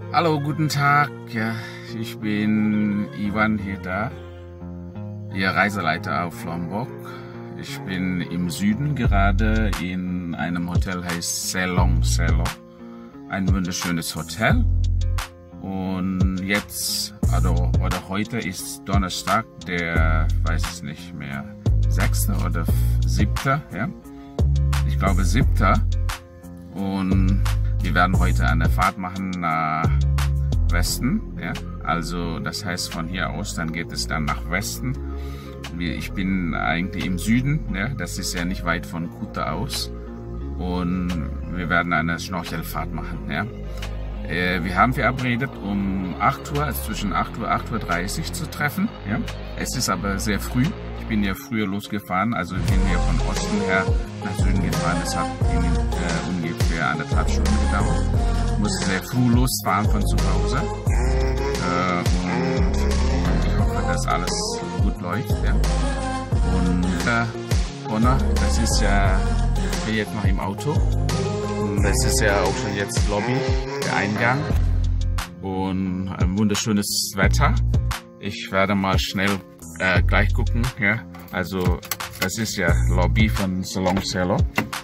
Hallo, guten Tag. Ja, ich bin Ivan Heda, Ihr Reiseleiter auf Lombok. Ich bin im Süden gerade in einem Hotel, heißt Selong Selo. Ein wunderschönes Hotel. Und jetzt, oder heute ist Donnerstag, der, weiß ich nicht mehr, 6. oder 7. Ja? Ich glaube 7. Und wir werden heute eine Fahrt machen nach Westen. Ja? Also das heißt von hier aus, dann geht es dann nach Westen. Ich bin eigentlich im Süden, ja? Das ist ja nicht weit von Kuta aus. Und wir werden eine Schnorchelfahrt machen. Ja? Wir haben verabredet um 8 Uhr, also zwischen 8 Uhr und 8:30 Uhr zu treffen. Ja? Es ist aber sehr früh. Ich bin ja früher losgefahren, also ich bin hier von Osten her nach Süden gefahren. Das hat ungefähr 1,5 Stunden gedauert. Ich musste sehr früh losfahren von zu Hause. Und ich hoffe, dass alles gut läuft. Ja? Und Bonner, das ist ja, ich bin jetzt noch im Auto. Und das ist ja auch schon jetzt Lobby, der Eingang. Und ein wunderschönes Wetter. Ich werde mal schnell gleich gucken. Ja? Also das ist ja Lobby von Selong Selo.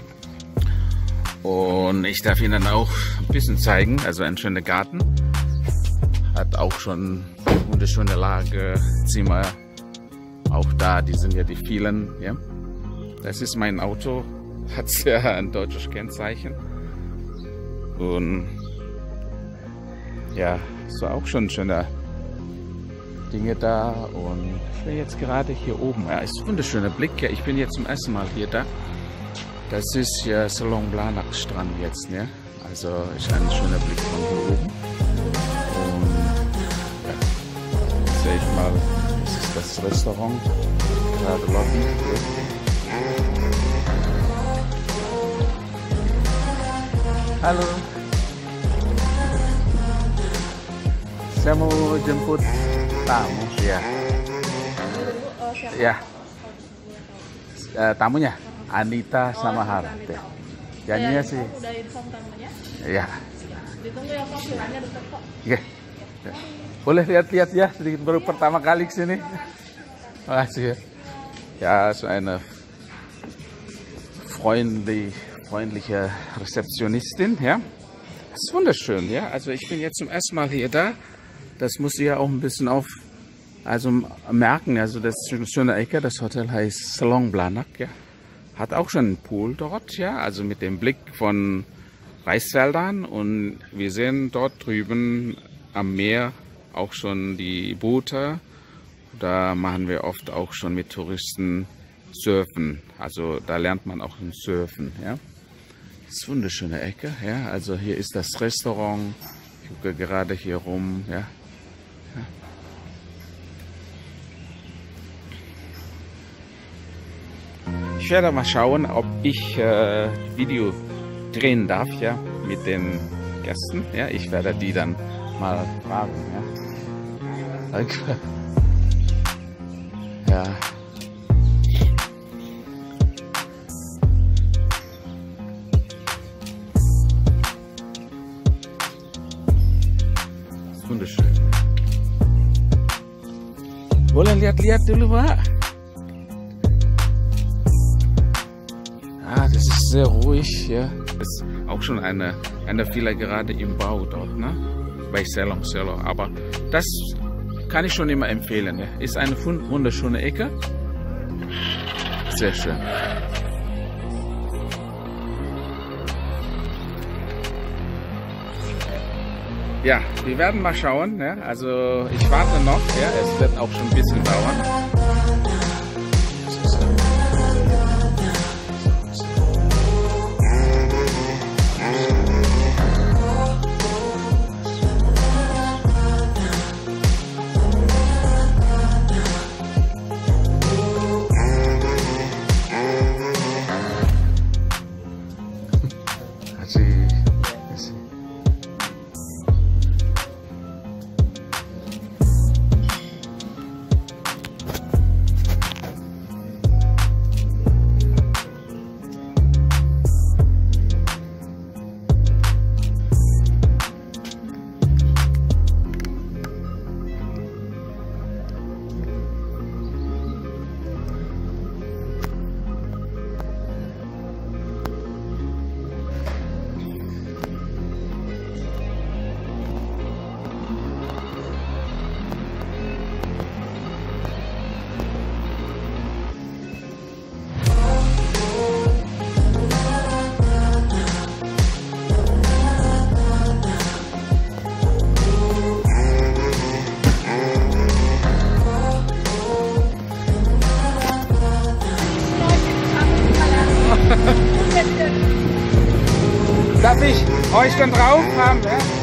Und ich darf Ihnen auch ein bisschen zeigen, also ein schöner Garten. Hat auch schon wunderschöne Lage, Zimmer. Auch da, die sind ja die vielen. Ja? Das ist mein Auto, hat ja ein deutsches Kennzeichen. Und ja, so auch schon schöne Dinge da. Und ich bin jetzt gerade hier oben. Ja, ist ein wunderschöner Blick. Ja, ich bin jetzt zum ersten Mal hier da. Das ist ja Selong Blanak Strand jetzt, ne? Also ist ein schöner Blick von hier oben. Und ja, sehe ich mal, das ist das Restaurant, gerade Lobby. Halo, saya mau jemput tamu ya. Ya, tamunya Anita sama Harta. Janjinya sih. Udah inform tamunya? Iya. Ditunggu ya Pak, villanya dekat kok. Oke. Boleh lihat-lihat ya, sedikit baru pertama kali ke sini. Makasih ya. Ja, so eine freundliche Rezeptionistin, ja. Das ist wunderschön, ja. Also ich bin jetzt zum ersten Mal hier da. Das muss ich ja auch ein bisschen merken. Also das ist eine schöne Ecke. Das Hotel heißt Selong Blanak, ja. Hat auch schon einen Pool dort, ja. Also mit dem Blick von Reisfeldern. Und wir sehen dort drüben am Meer auch schon die Boote. Da machen wir oft auch schon mit Touristen Surfen. Also da lernt man auch ein Surfen, ja. Das ist eine wunderschöne Ecke, ja. Also hier ist das Restaurant. Ich gucke gerade hier rum, ja. Ich werde mal schauen, ob ich Video drehen darf, ja, mit den Gästen. Ja, ich werde die dann mal fragen, ja. Danke. Ja. Wunderschön. Boleh lihat-lihat dulu, Pak? Ah, das ist sehr ruhig, ja. Das ist auch schon eine Villa gerade im Bau dort, ne? Bei Selong Selo. Aber das kann ich schon immer empfehlen, ja. Ist eine wunderschöne Ecke. Sehr schön. Ja, wir werden mal schauen, ja. Also ich warte noch, ja. Es wird auch schon ein bisschen dauern. euch dann drauf haben.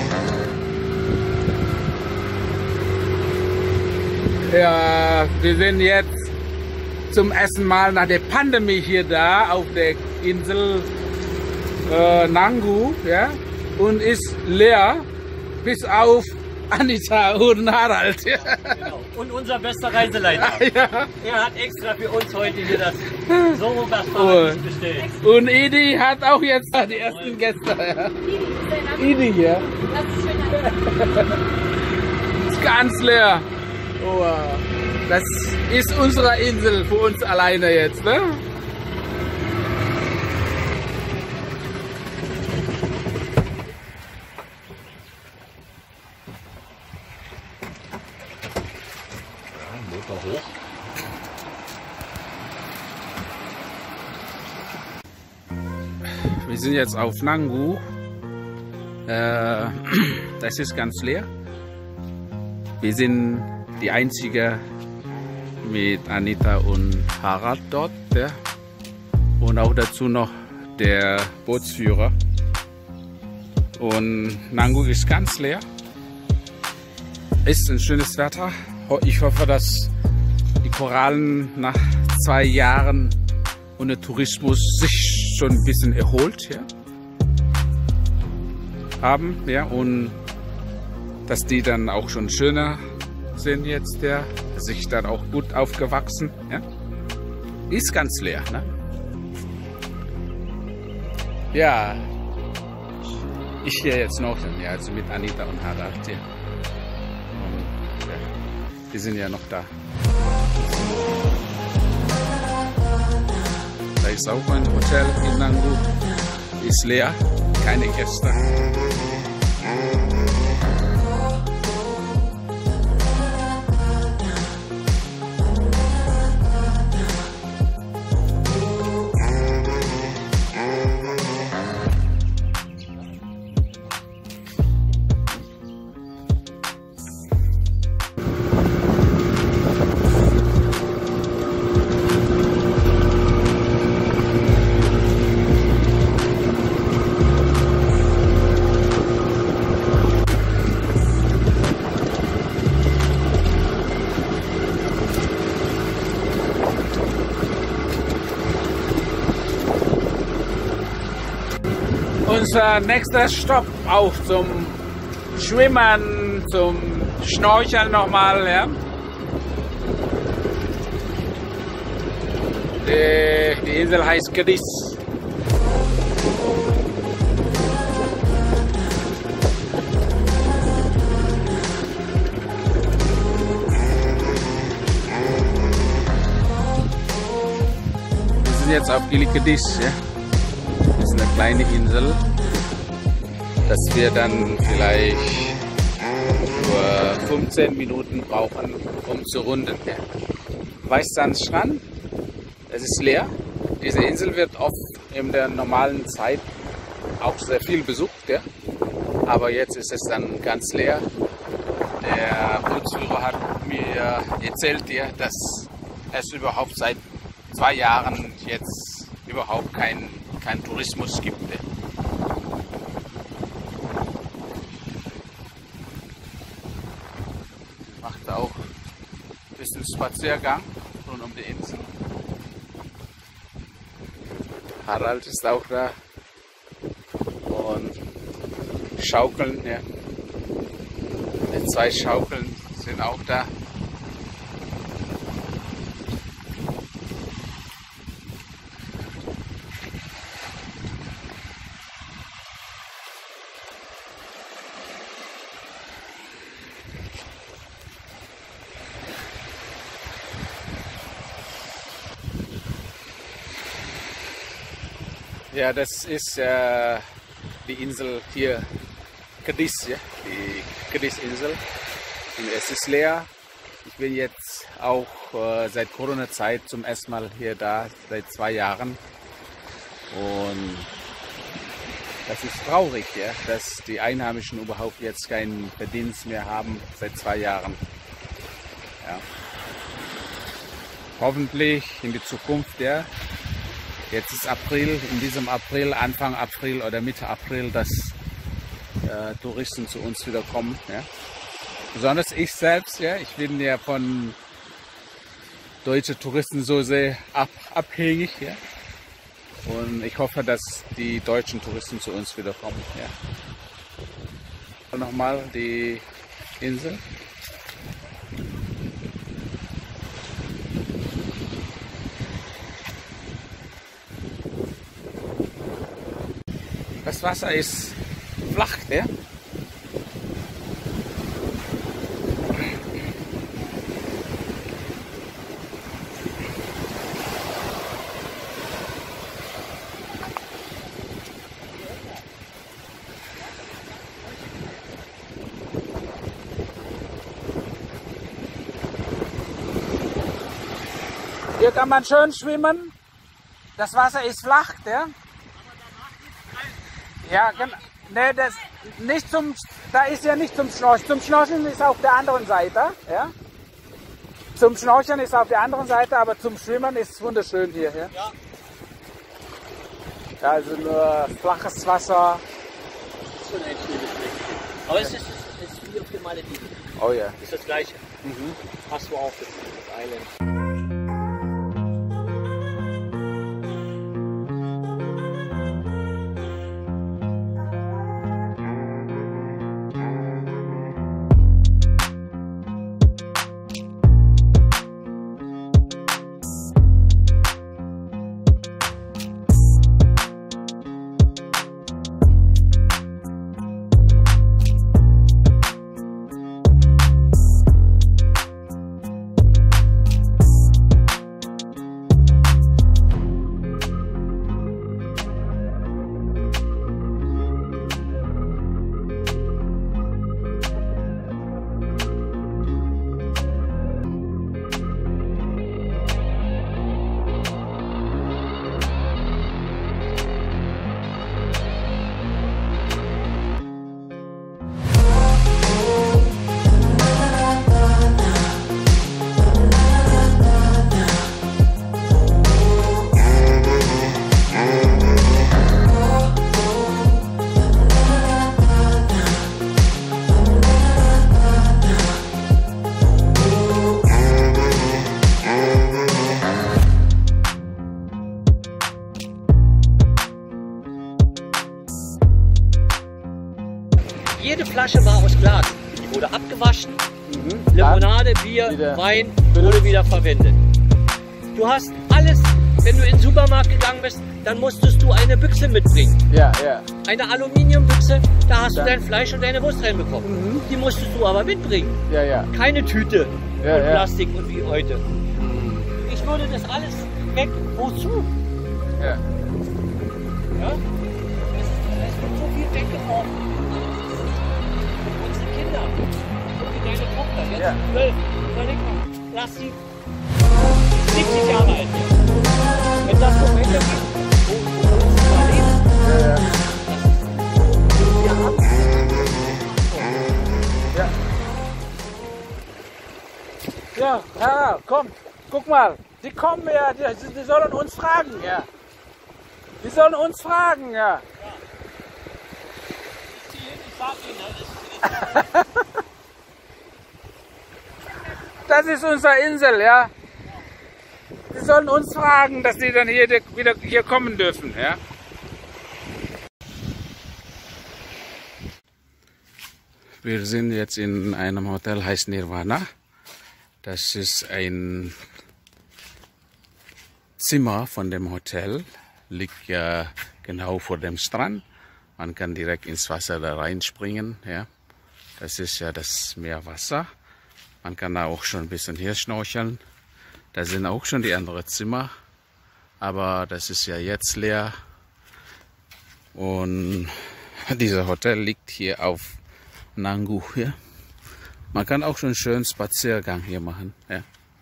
Ja? Ja, wir sind jetzt zum ersten Mal nach der Pandemie hier da auf der Insel Nanggu, ja, und ist leer, bis auf Anita und Harald. Ja. Genau. Und unser bester Reiseleiter. Ja. Er hat extra für uns heute hier das Soro-Paradies bestellt. Und Idi hat auch jetzt die ersten Gäste. Ja. Idi hier. Das ist schön. Ist ganz leer. Oh, das ist unsere Insel für uns alleine jetzt, ne? Motor hoch. Wir sind jetzt auf Nanggu. Das ist ganz leer. Wir sind die Einzige mit Anita und Harald dort. Ja. Und auch dazu noch der Bootsführer. Und Nanggu ist ganz leer. Ist ein schönes Wetter. Ich hoffe, dass die Korallen nach 2 Jahren ohne Tourismus sich schon ein bisschen erholt, ja, haben, ja, und dass die dann auch schon schöner sind jetzt, ja, sich dann auch gut aufgewachsen, ja. Ist ganz leer, ne? Ja, ich hier jetzt noch, ja, also mit Anita und Harald hier. Und, ja, die sind ja noch da. Da ist auch ein Hotel in Nanggu. Ist leer, keine Gäste. Unser nächster Stopp auch zum Schwimmen, zum Schnorcheln nochmal. Ja. Die Insel heißt Cadiz. Wir sind jetzt auf Gili Cadiz. Ja. Das ist eine kleine Insel, dass wir dann vielleicht nur 15 Minuten brauchen, um zu runden. Weißsandstrand, es ist leer. Diese Insel wird oft in der normalen Zeit auch sehr viel besucht, ja. Aber jetzt ist es dann ganz leer. Der Bootsführer hat mir erzählt, ja, dass es überhaupt seit 2 Jahren jetzt überhaupt kein Tourismus gibt. Macht auch ein bisschen Spaziergang rund um die Insel. Harald ist auch da und Schaukeln, ja. Die 2 Schaukeln sind auch da. Ja, das ist die Insel hier, Cadiz, ja, die Cadiz-Insel. Es ist leer. Ich bin jetzt auch seit Corona-Zeit zum ersten Mal hier da, seit 2 Jahren. Und das ist traurig, ja, dass die Einheimischen überhaupt jetzt keinen Verdienst mehr haben seit 2 Jahren. Ja. Hoffentlich in die Zukunft, ja. Jetzt ist April, in diesem April, Anfang April oder Mitte April, dass Touristen zu uns wieder kommen. Ja. Besonders ich selbst, ja, ich bin ja von deutschen Touristen so sehr abhängig. Ja. Und ich hoffe, dass die deutschen Touristen zu uns wieder kommen. Ja. Und nochmal die Insel. Das Wasser ist flach, ja? Hier kann man schön schwimmen. Das Wasser ist flach, ja? Ja, nee, das nicht da ist ja nicht zum Schnorcheln. Zum Schnorcheln ist auf der anderen Seite, ja. Zum Schnorcheln ist auf der anderen Seite, aber zum Schwimmen ist es wunderschön hier, ja. Ja. Ja, also nur flaches Wasser. Das ist schon ein schönes Fleckchen. Aber es ist wie auf den Malediven. Oh ja. Ist das gleiche. Hast du auch das Island. Jede Flasche war aus Glas. Die wurde abgewaschen. Limonade, Bier, wieder Wein wurde wieder verwendet. Du hast alles, wenn du in den Supermarkt gegangen bist, dann musstest du eine Büchse mitbringen. Ja, ja. Eine Aluminiumbüchse, da hast du dein Fleisch und deine Wurst reinbekommen. Die musstest du aber mitbringen. Ja, ja. Keine Tüte Ja, und ja. Plastik und wie heute. Ich würde das alles weg. Wozu? Ja. Ja? Es wird so viel weggeworfen. Unsere Kinder. Und wie deine Tochter. Jetzt Ja. 12. Überleg mal. Lass sie 70 Jahre alt werden. Wenn das so weitergeht, wo willst du da leben? Ja, ja. Wir haben Ja. Ja, ja, komm, guck mal. Die kommen ja, die sollen uns fragen, ja. Die sollen uns fragen, ja. Ich sag Ihnen, das ist Das ist unsere Insel, ja. Die sollen uns fragen, dass die dann hier wieder hier kommen dürfen, ja. Wir sind jetzt in einem Hotel, heißt Nirvana. Das ist ein Zimmer von dem Hotel, liegt ja genau vor dem Strand. Man kann direkt ins Wasser da reinspringen, ja. Das ist ja das Meerwasser. Man kann da auch schon ein bisschen hier schnorcheln. Da sind auch schon die anderen Zimmer, aber das ist ja jetzt leer. Und dieser Hotel liegt hier auf Nangu hier. Man kann auch schon einen schönen Spaziergang hier machen. Ja.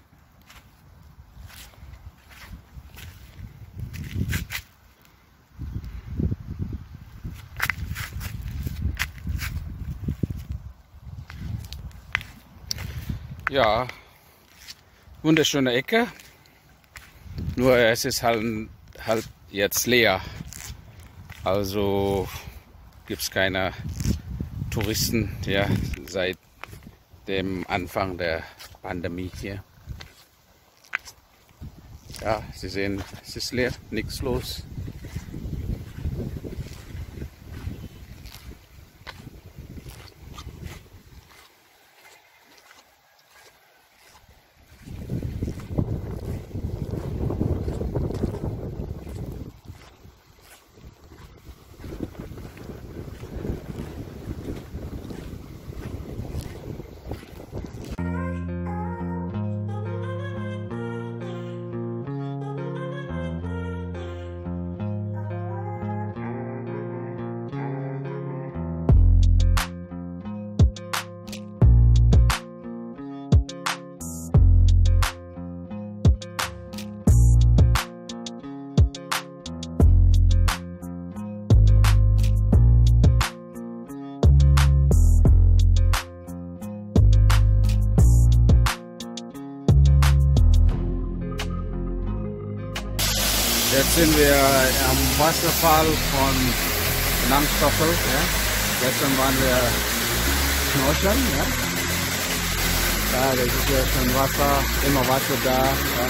Ja, wunderschöne Ecke. Nur es ist halt jetzt leer. Also gibt es keine Touristen, ja, seit dem Anfang der Pandemie hier. Ja, Sie sehen, es ist leer, nichts los. Jetzt sind wir am Wasserfall von Namstoffel. Ja. Gestern waren wir schnorcheln. Ja. Ja, das ist ja schon Wasser, immer Wasser da. Ja.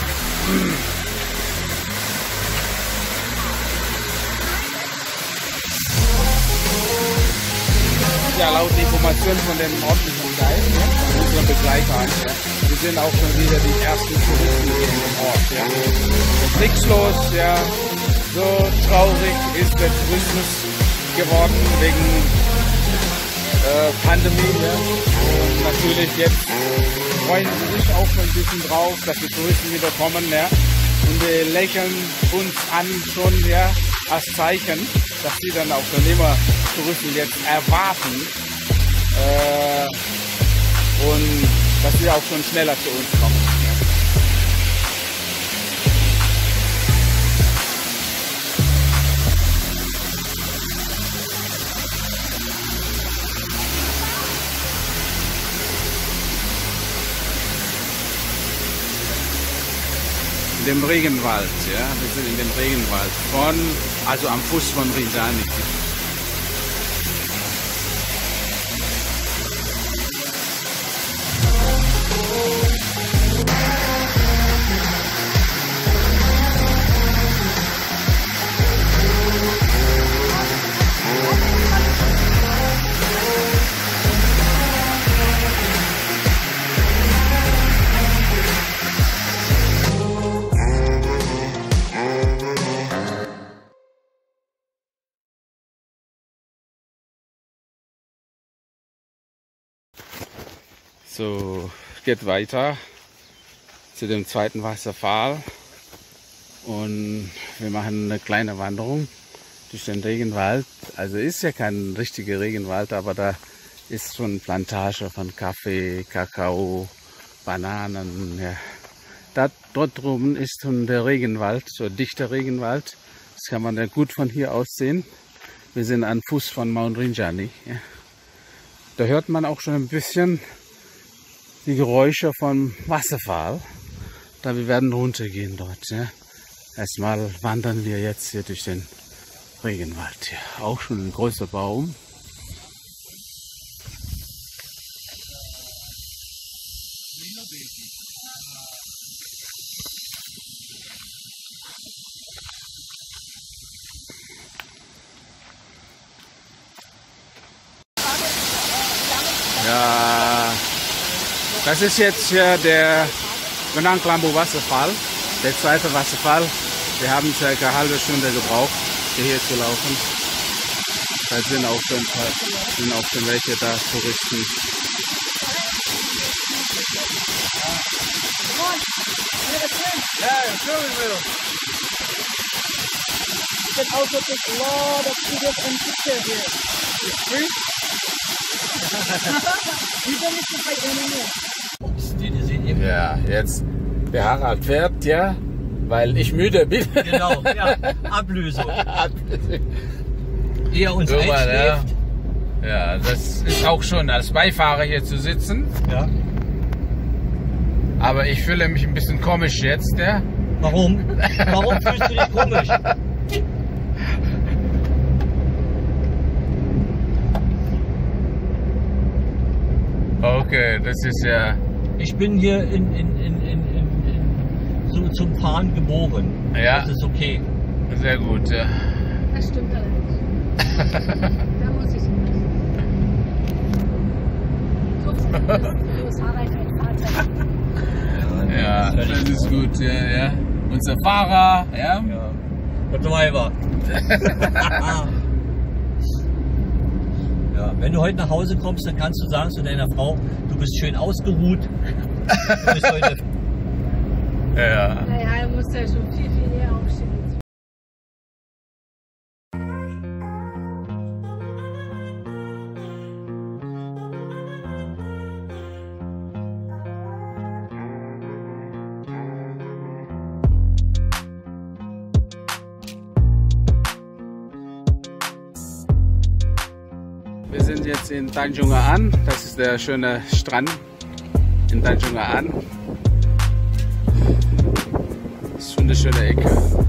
Ja, laut Informationen von dem örtlichen Guide, ja, von unseren Begleitern, ja, wir sind auch schon wieder die ersten Touristen hier im Ort. Ja. Es ist nichts los, ja. So traurig ist der Tourismus geworden wegen Pandemie. Ja. Und natürlich jetzt freuen sie sich auch schon ein bisschen drauf, dass die Touristen wieder kommen. Ja. Und wir lächeln uns an schon, ja, als Zeichen, dass sie dann auch schon immer Touristen jetzt erwarten und dass sie auch schon schneller zu uns kommen. In dem Regenwald, ja, wir sind in dem Regenwald also am Fuß von Rinjani. So, geht weiter zu dem zweiten Wasserfall und wir machen eine kleine Wanderung durch den Regenwald. Also ist ja kein richtiger Regenwald, aber da ist schon Plantage von Kaffee, Kakao, Bananen. Ja. Dort drüben ist schon der Regenwald, so ein dichter Regenwald. Das kann man ja gut von hier aus sehen. Wir sind am Fuß von Mount Rinjani. Ja. Da hört man auch schon ein bisschen die Geräusche vom Wasserfall. Da wir werden runtergehen dort. Ja. Erstmal wandern wir jetzt hier durch den Regenwald. Ja. Auch schon ein großer Baum. Ja, das ist jetzt hier der Benang Klambu Wasserfall, der zweite Wasserfall. Wir haben circa eine halbe Stunde gebraucht, hier zu laufen. Da sind auch schon welche da, Touristen. Yeah, sure we will. You can also take a lot of videos and pictures here. It's free? You don't need to pay anymore. Ja, jetzt der Harald fährt, ja, weil ich müde bin. Genau, ja, Ablösung. Eher uns einschläft. Ja, das ist auch schon als Beifahrer hier zu sitzen. Ja. Aber ich fühle mich ein bisschen komisch jetzt, ja. Warum? Warum fühlst du dich komisch? Okay, das ist ja... Ich bin hier so zum Fahren geboren. Ja. Das ist okay. Sehr gut, ja. Das stimmt allerdings. Da muss ich hin. So ist Harald ein Fahrzeug. Ja, das ist gut, ja. Unser Fahrer, ja. Ja. Und Driver. Ja, wenn du heute nach Hause kommst, dann kannst du sagen zu deiner Frau, du bist schön ausgeruht. Du bist heute Ja. Naja, er muss ja schon viel eher aufstehen. Wir sind jetzt in Tanjung Aan. Das ist der schöne Strand in Tanjung Aan. Das ist schon eine schöne Ecke.